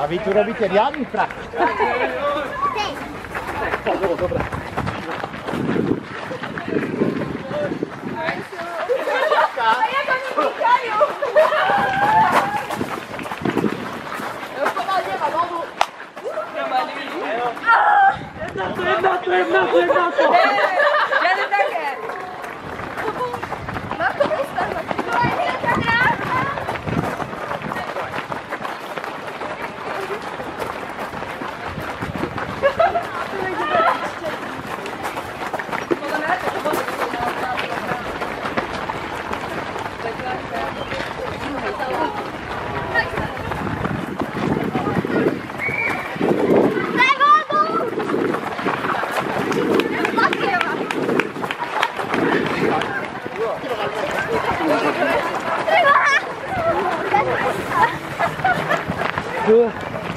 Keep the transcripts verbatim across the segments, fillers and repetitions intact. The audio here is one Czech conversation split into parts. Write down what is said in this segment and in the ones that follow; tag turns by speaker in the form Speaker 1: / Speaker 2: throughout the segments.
Speaker 1: A vy tu robíte riadny prach. Tak, bolo dobré.
Speaker 2: A jak oni týkajú? Už pomaly nemá vodu. Nemá línu. Jedna to, jedna to, jedna to, jedna to. Žiadne také. Má to vystavať. To je nejaká krátka.
Speaker 1: Dua.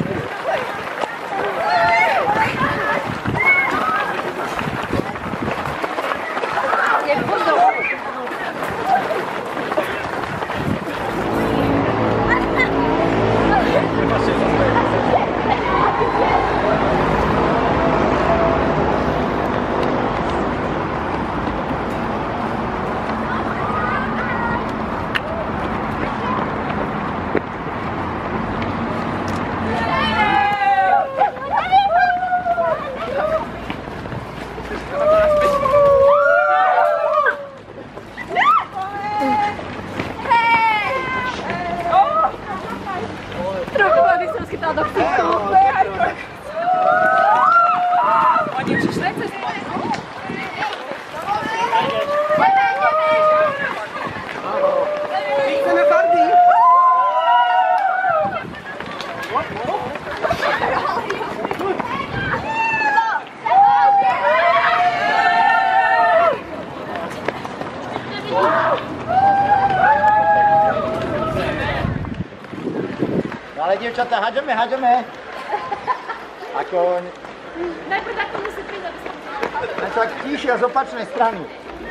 Speaker 1: Ale dievčatá, hádžeme, hádžeme. Ako...
Speaker 2: Najprv takto musí prísť, aby som...
Speaker 1: Len tak tíšia z opačnej strany.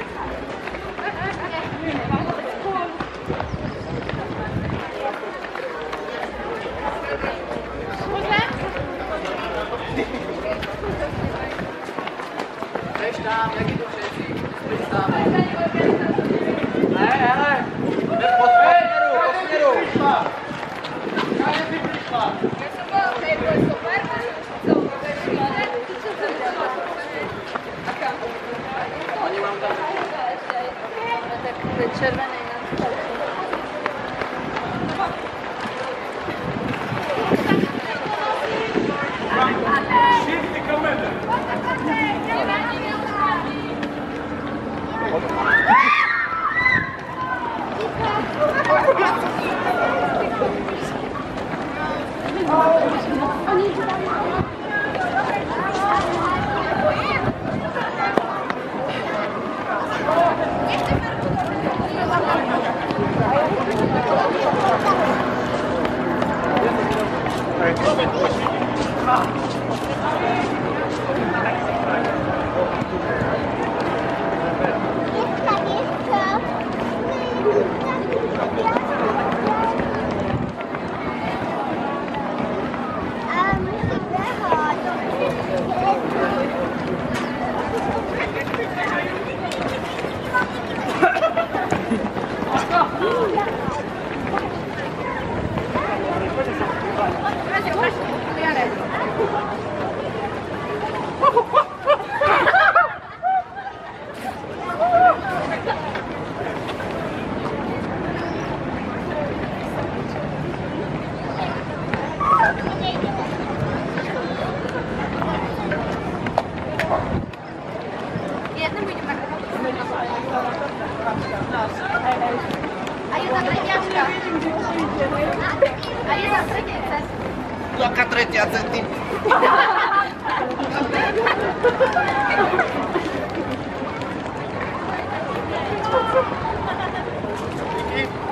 Speaker 2: Môžem?
Speaker 3: Bež tam, jak idú všetci. Bež tam. Ne, hele. Po smeru, po smeru. Káže si prišla.
Speaker 2: Ja som bola, že je boj super, som vešla, čo som dala?
Speaker 3: Oni vám tam...
Speaker 2: Takové červené na stole.
Speaker 3: Šípty kamene.
Speaker 1: Jaká tretia centy?
Speaker 3: Díky.